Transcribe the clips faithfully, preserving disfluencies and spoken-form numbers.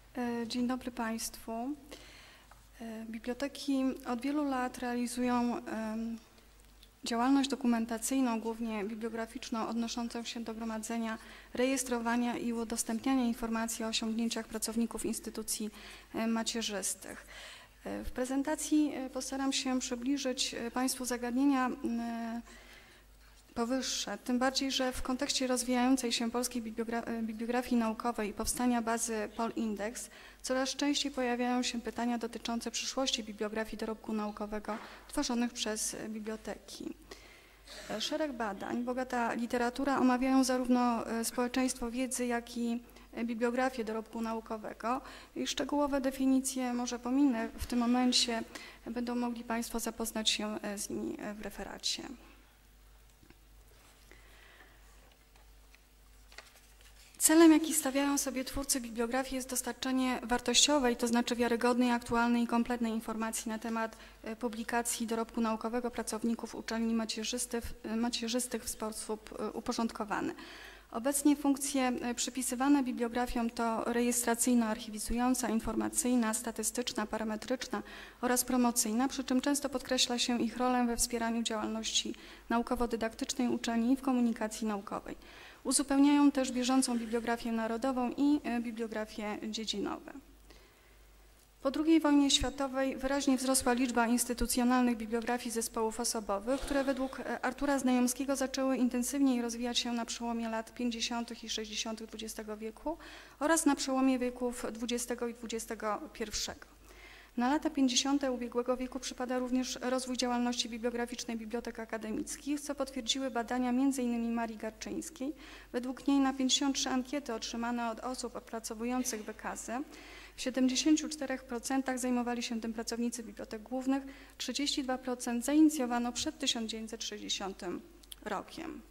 Dzień dobry Państwu. Biblioteki od wielu lat realizują działalność dokumentacyjną, głównie bibliograficzną, odnoszącą się do gromadzenia, rejestrowania i udostępniania informacji o osiągnięciach pracowników instytucji macierzystych. W prezentacji postaram się przybliżyć Państwu zagadnienia powyższe, tym bardziej, że w kontekście rozwijającej się polskiej bibliogra- bibliografii naukowej i powstania bazy PolIndex coraz częściej pojawiają się pytania dotyczące przyszłości bibliografii dorobku naukowego tworzonych przez biblioteki. Szereg badań, bogata literatura omawiają zarówno społeczeństwo wiedzy, jak i bibliografię dorobku naukowego i szczegółowe definicje może pominę w tym momencie, będą mogli Państwo zapoznać się z nimi w referacie. Celem, jaki stawiają sobie twórcy bibliografii, jest dostarczenie wartościowej, to znaczy wiarygodnej, aktualnej i kompletnej informacji na temat publikacji dorobku naukowego pracowników uczelni macierzystych, macierzystych w sposób uporządkowany. Obecnie funkcje przypisywane bibliografiom to rejestracyjno-archiwizująca, informacyjna, statystyczna, parametryczna oraz promocyjna, przy czym często podkreśla się ich rolę we wspieraniu działalności naukowo-dydaktycznej uczelni i w komunikacji naukowej. Uzupełniają też bieżącą bibliografię narodową i bibliografie dziedzinowe. Po drugiej wojnie światowej wyraźnie wzrosła liczba instytucjonalnych bibliografii zespołów osobowych, które według Artura Znajomskiego zaczęły intensywniej rozwijać się na przełomie lat pięćdziesiątych i sześćdziesiątych dwudziestego wieku oraz na przełomie wieków dwudziestego i dwudziestego pierwszego. Na lata pięćdziesiąte ubiegłego wieku przypada również rozwój działalności bibliograficznej bibliotek akademickich, co potwierdziły badania między innymi Marii Garczyńskiej. Według niej na pięćdziesiąt trzy ankiety otrzymane od osób opracowujących wykazy w siedemdziesięciu czterech procentach zajmowali się tym pracownicy bibliotek głównych, trzydzieści dwa procent zainicjowano przed tysiąc dziewięćset sześćdziesiątym rokiem.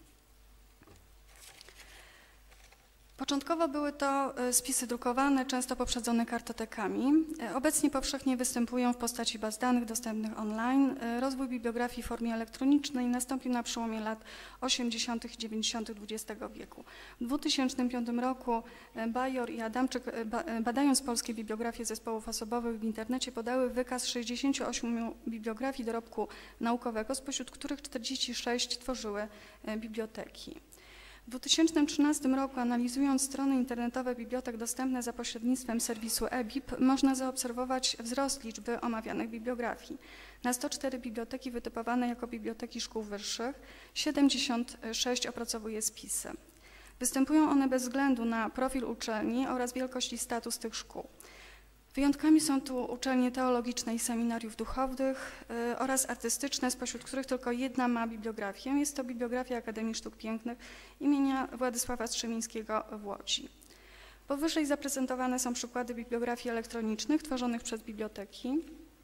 Początkowo były to spisy drukowane, często poprzedzone kartotekami. Obecnie powszechnie występują w postaci baz danych dostępnych online. Rozwój bibliografii w formie elektronicznej nastąpił na przełomie lat osiemdziesiątych i dziewięćdziesiątych dwudziestego wieku. W dwa tysiące piątym roku Bajor i Adamczyk, badając polskie bibliografie zespołów osobowych w internecie, podały wykaz sześćdziesięciu ośmiu bibliografii dorobku naukowego, spośród których czterdzieści sześć tworzyły biblioteki. W dwa tysiące trzynastym roku, analizując strony internetowe bibliotek dostępne za pośrednictwem serwisu e B I P, można zaobserwować wzrost liczby omawianych bibliografii. Na sto cztery biblioteki wytypowane jako biblioteki szkół wyższych, siedemdziesiąt sześć opracowuje spisy. Występują one bez względu na profil uczelni oraz wielkość i status tych szkół. Wyjątkami są tu uczelnie teologiczne i seminariów duchownych y, oraz artystyczne, spośród których tylko jedna ma bibliografię. Jest to bibliografia Akademii Sztuk Pięknych imienia Władysława Strzemińskiego w Łodzi. Powyżej zaprezentowane są przykłady bibliografii elektronicznych tworzonych przez biblioteki.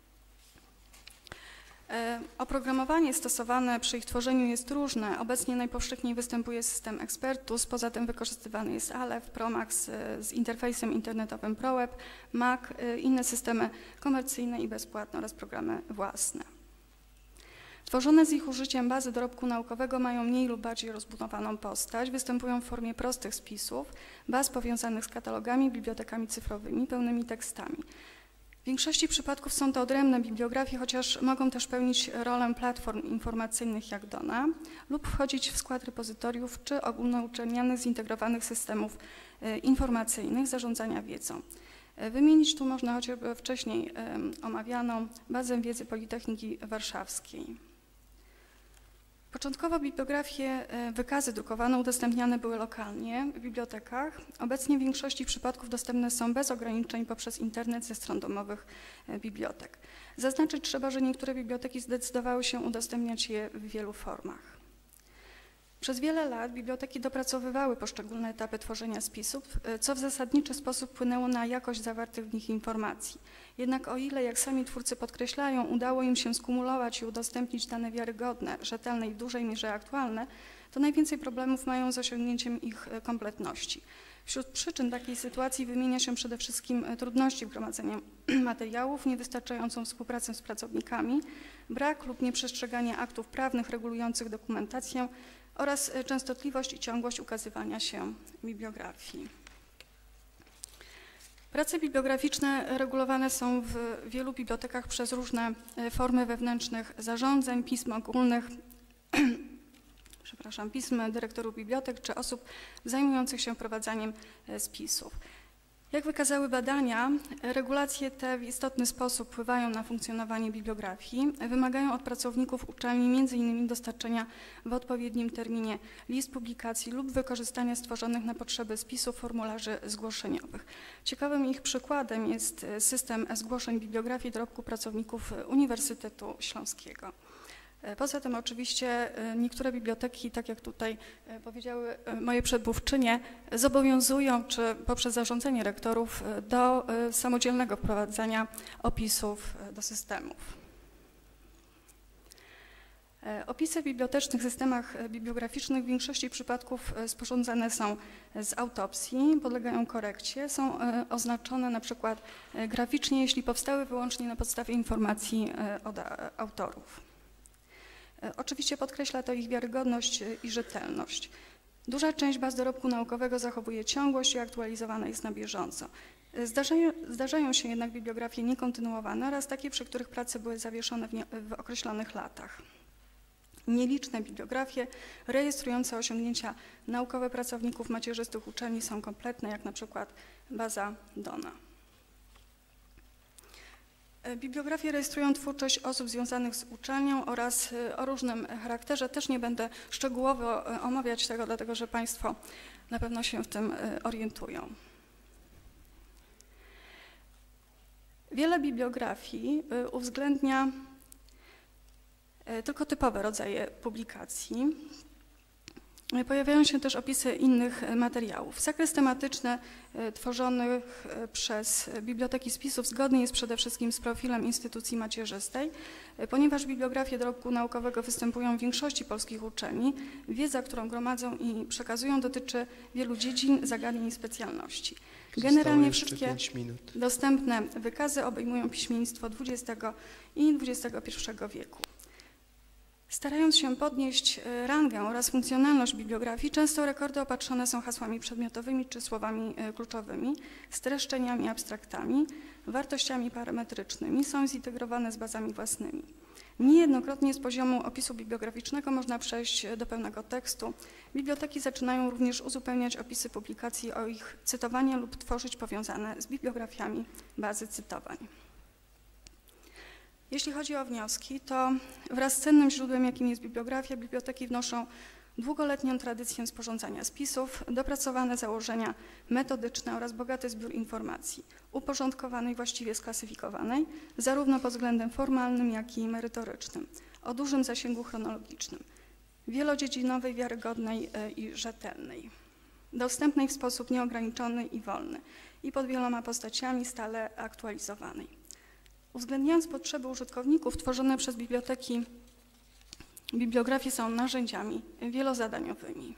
Oprogramowanie stosowane przy ich tworzeniu jest różne. Obecnie najpowszechniej występuje system Expertus, poza tym wykorzystywany jest Aleph, Promax z interfejsem internetowym ProWeb, Mac, inne systemy komercyjne i bezpłatne oraz programy własne. Tworzone z ich użyciem bazy dorobku naukowego mają mniej lub bardziej rozbudowaną postać, występują w formie prostych spisów, baz powiązanych z katalogami, bibliotekami cyfrowymi, pełnymi tekstami. W większości przypadków są to odrębne bibliografie, chociaż mogą też pełnić rolę platform informacyjnych jak Dona lub wchodzić w skład repozytoriów czy ogólnouczelnianych zintegrowanych systemów informacyjnych zarządzania wiedzą. Wymienić tu można chociażby wcześniej omawianą bazę wiedzy Politechniki Warszawskiej. Początkowo bibliografie, wykazy drukowane udostępniane były lokalnie w bibliotekach. Obecnie w większości przypadków dostępne są bez ograniczeń poprzez internet ze stron domowych bibliotek. Zaznaczyć trzeba, że niektóre biblioteki zdecydowały się udostępniać je w wielu formach. Przez wiele lat biblioteki dopracowywały poszczególne etapy tworzenia spisów, co w zasadniczy sposób wpłynęło na jakość zawartych w nich informacji. Jednak o ile, jak sami twórcy podkreślają, udało im się skumulować i udostępnić dane wiarygodne, rzetelne i w dużej mierze aktualne, to najwięcej problemów mają z osiągnięciem ich kompletności. Wśród przyczyn takiej sytuacji wymienia się przede wszystkim trudności w gromadzeniu materiałów, niewystarczającą współpracę z pracownikami, brak lub nieprzestrzeganie aktów prawnych regulujących dokumentację oraz częstotliwość i ciągłość ukazywania się bibliografii. Prace bibliograficzne regulowane są w wielu bibliotekach przez różne formy wewnętrznych zarządzeń, pism ogólnych, przepraszam, pism dyrektorów bibliotek czy osób zajmujących się prowadzaniem spisów. Jak wykazały badania, regulacje te w istotny sposób wpływają na funkcjonowanie bibliografii, wymagają od pracowników uczelni między innymi dostarczenia w odpowiednim terminie list publikacji lub wykorzystania stworzonych na potrzeby spisu formularzy zgłoszeniowych. Ciekawym ich przykładem jest system zgłoszeń bibliografii dorobku pracowników Uniwersytetu Śląskiego. Poza tym oczywiście niektóre biblioteki, tak jak tutaj powiedziały moje przedmówczynie, zobowiązują, czy poprzez zarządzenie rektorów, do samodzielnego wprowadzania opisów do systemów. Opisy w bibliotecznych systemach bibliograficznych w większości przypadków sporządzane są z autopsji, podlegają korekcie, są oznaczone na przykład graficznie, jeśli powstały wyłącznie na podstawie informacji od autorów. Oczywiście podkreśla to ich wiarygodność i rzetelność. Duża część baz dorobku naukowego zachowuje ciągłość i aktualizowana jest na bieżąco. Zdarzają, zdarzają się jednak bibliografie niekontynuowane oraz takie, przy których prace były zawieszone w, nie, w określonych latach. Nieliczne bibliografie rejestrujące osiągnięcia naukowe pracowników macierzystych uczelni są kompletne, jak na przykład baza Dona. Bibliografie rejestrują twórczość osób związanych z uczelnią oraz o różnym charakterze. Też nie będę szczegółowo omawiać tego, dlatego że Państwo na pewno się w tym orientują. Wiele bibliografii uwzględnia tylko typowe rodzaje publikacji. Pojawiają się też opisy innych materiałów. Zakres tematyczny tworzonych przez biblioteki spisów zgodny jest przede wszystkim z profilem instytucji macierzystej. Ponieważ bibliografie dorobku naukowego występują w większości polskich uczelni, wiedza, którą gromadzą i przekazują, dotyczy wielu dziedzin, zagadnień i specjalności. Generalnie wszystkie dostępne wykazy obejmują piśmiennictwo dwudziestego i dwudziestego pierwszego wieku. Starając się podnieść rangę oraz funkcjonalność bibliografii, często rekordy opatrzone są hasłami przedmiotowymi czy słowami kluczowymi, streszczeniami, abstraktami, wartościami parametrycznymi, są zintegrowane z bazami własnymi. Niejednokrotnie z poziomu opisu bibliograficznego można przejść do pełnego tekstu. Biblioteki zaczynają również uzupełniać opisy publikacji o ich cytowanie lub tworzyć powiązane z bibliografiami bazy cytowań. Jeśli chodzi o wnioski, to wraz z cennym źródłem, jakim jest bibliografia, biblioteki wnoszą długoletnią tradycję sporządzania spisów, dopracowane założenia metodyczne oraz bogaty zbiór informacji, uporządkowanej, właściwie sklasyfikowanej, zarówno pod względem formalnym, jak i merytorycznym, o dużym zasięgu chronologicznym, wielodziedzinowej, wiarygodnej i rzetelnej, dostępnej w sposób nieograniczony i wolny i pod wieloma postaciami stale aktualizowanej. Uwzględniając potrzeby użytkowników, tworzone przez biblioteki bibliografie są narzędziami wielozadaniowymi.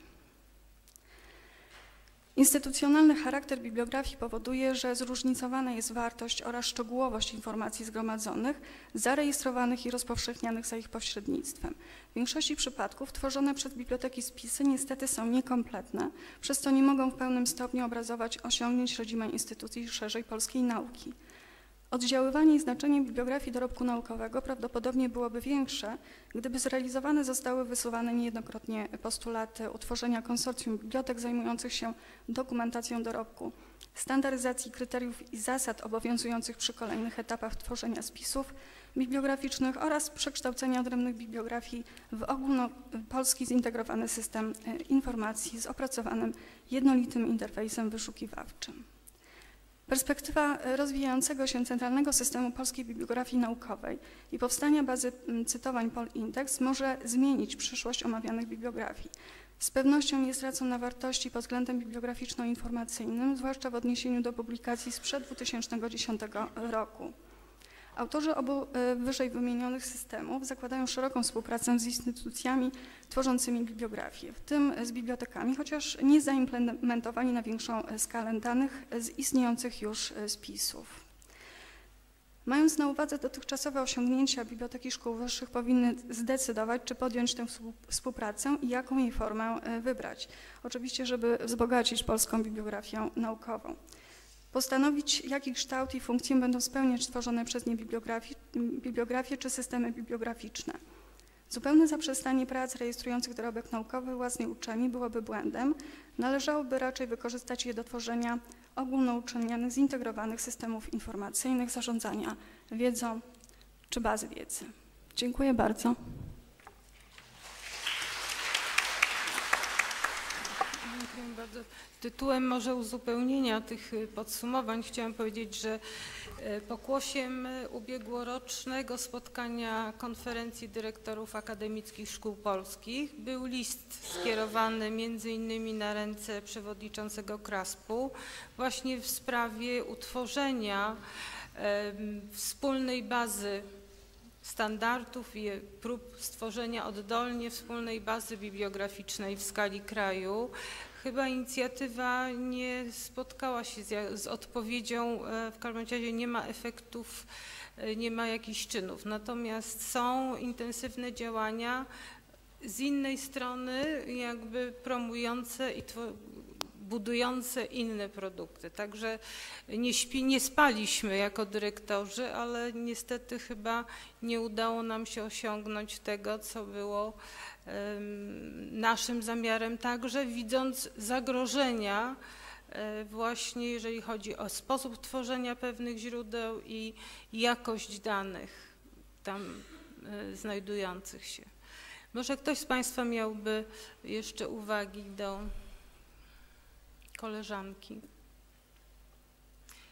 Instytucjonalny charakter bibliografii powoduje, że zróżnicowana jest wartość oraz szczegółowość informacji zgromadzonych, zarejestrowanych i rozpowszechnianych za ich pośrednictwem. W większości przypadków tworzone przez biblioteki spisy niestety są niekompletne, przez co nie mogą w pełnym stopniu obrazować osiągnięć rodzimej instytucji szerzej polskiej nauki. Oddziaływanie i znaczenie bibliografii dorobku naukowego prawdopodobnie byłoby większe, gdyby zrealizowane zostały wysuwane niejednokrotnie postulaty utworzenia konsorcjum bibliotek zajmujących się dokumentacją dorobku, standaryzacji kryteriów i zasad obowiązujących przy kolejnych etapach tworzenia spisów bibliograficznych oraz przekształcenia odrębnych bibliografii w ogólnopolski zintegrowany system informacji z opracowanym jednolitym interfejsem wyszukiwawczym. Perspektywa rozwijającego się centralnego systemu polskiej bibliografii naukowej i powstania bazy cytowań PolIndex może zmienić przyszłość omawianych bibliografii. Z pewnością nie stracą na wartości pod względem bibliograficzno-informacyjnym, zwłaszcza w odniesieniu do publikacji sprzed dwa tysiące dziesiątego roku. Autorzy obu wyżej wymienionych systemów zakładają szeroką współpracę z instytucjami tworzącymi bibliografię, w tym z bibliotekami, chociaż nie zaimplementowani na większą skalę danych z istniejących już spisów. Mając na uwadze dotychczasowe osiągnięcia, biblioteki szkół wyższych powinny zdecydować, czy podjąć tę współpracę i jaką jej formę wybrać. Oczywiście, żeby wzbogacić polską bibliografię naukową. Postanowić, jaki kształt i funkcję będą spełniać tworzone przez nie bibliografie, bibliografie czy systemy bibliograficzne. Zupełne zaprzestanie prac rejestrujących dorobek naukowy własnej uczelni byłoby błędem. Należałoby raczej wykorzystać je do tworzenia ogólnouczelnianych, zintegrowanych systemów informacyjnych, zarządzania wiedzą czy bazy wiedzy. Dziękuję bardzo. Dziękuję bardzo. Tytułem może uzupełnienia tych podsumowań chciałam powiedzieć, że pokłosiem ubiegłorocznego spotkania Konferencji Dyrektorów Akademickich Szkół Polskich był list skierowany między innymi na ręce przewodniczącego Kraspu właśnie w sprawie utworzenia wspólnej bazy standardów i prób stworzenia oddolnie wspólnej bazy bibliograficznej w skali kraju. Chyba inicjatywa nie spotkała się z, z odpowiedzią, w każdym razie nie ma efektów, nie ma jakichś czynów. Natomiast są intensywne działania z innej strony jakby promujące i budujące inne produkty. Także nie, śpi, nie spaliśmy jako dyrektorzy, ale niestety chyba nie udało nam się osiągnąć tego, co było um, naszym zamiarem, także widząc zagrożenia um, właśnie jeżeli chodzi o sposób tworzenia pewnych źródeł i jakość danych tam um, znajdujących się. Może ktoś z Państwa miałby jeszcze uwagi do koleżanki.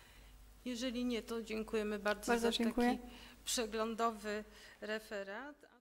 Jeżeli nie, to dziękujemy bardzo, bardzo za dziękuję. Taki przeglądowy referat.